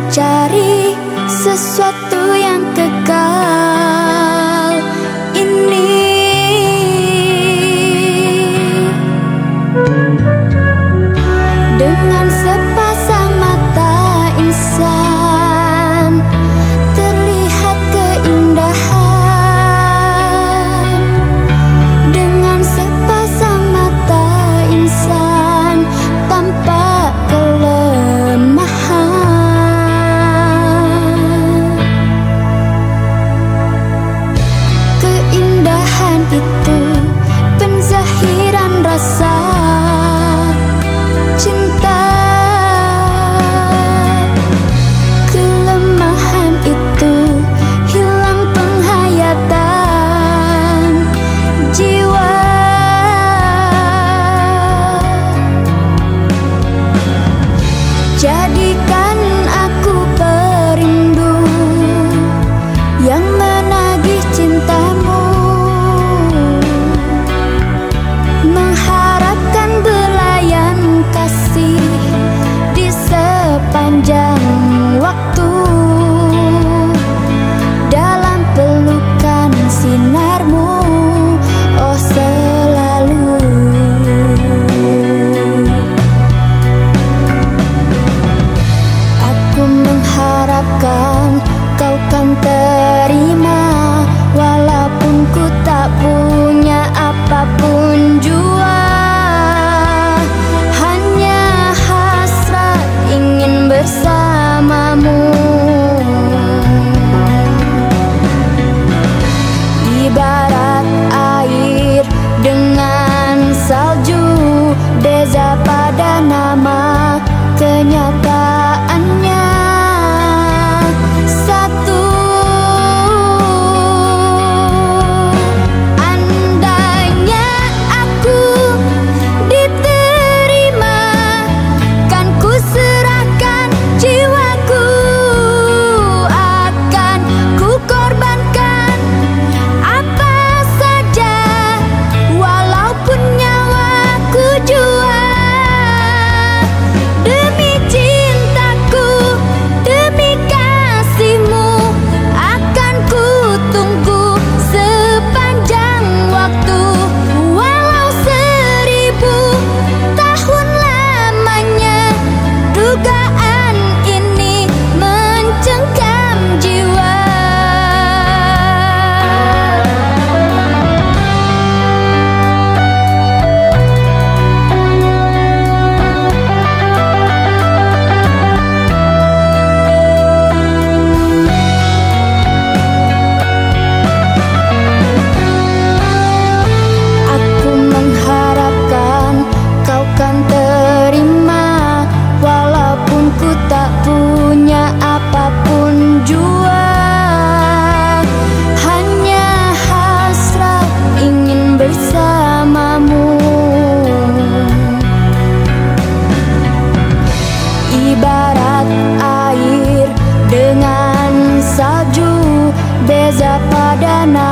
mencari sesuatu yang kekal ini. Dengan sepasang mata insan terlihat keindahan. Dengan sepasang mata insan tampak kelemahan. Keindahan itu penzahiran rasa cinta. Kelemahan itu hilang penghayatan jiwa. Jadikan aku perindu yang menagih cintamu, mengharapkan belayan kasih di sepanjang waktu. Dalam pelukan sinarmu, oh selalu. Aku mengharapkan kau kan terima, walaupun ku tak punya apapun jua. Hanya hasrat ingin bersamamu. Ibarat air dengan salju, beza pada nama, kenyataannya satu. Andainya aku diterima, kan ku serahkan jiwaku, akan ku korbankan apa saja, walaupun nyawaku jua. Demi cintaku, demi kasihmu, akan ku tunggu sepanjang waktu. Walau 1000 tahun lamanya, dugaan ini mencengkam jiwa. Aku mengharapkan kau kan terima, walaupun ku tak punya apapun jua. Hanya hasrat ingin bersamamu. Ibarat air dengan salju, beza pada nama,